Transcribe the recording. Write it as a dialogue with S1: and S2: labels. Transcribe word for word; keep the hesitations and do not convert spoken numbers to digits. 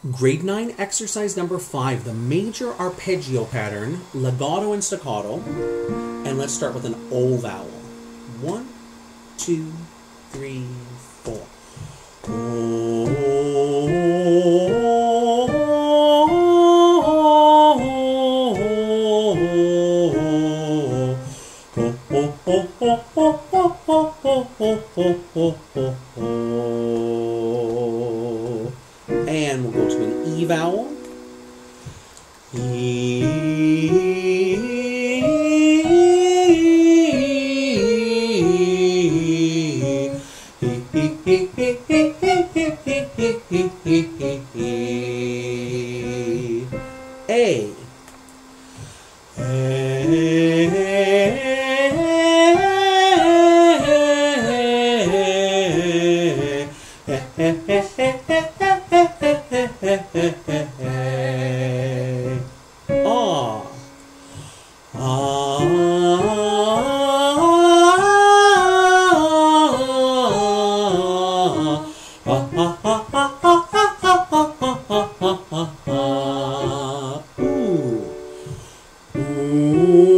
S1: Grade nine exercise number five, the major arpeggio pattern, legato and staccato. And let's start with an O vowel. One, two, three, four. And we'll go to an E vowel. E. A. Ah. Ooh. Ooh.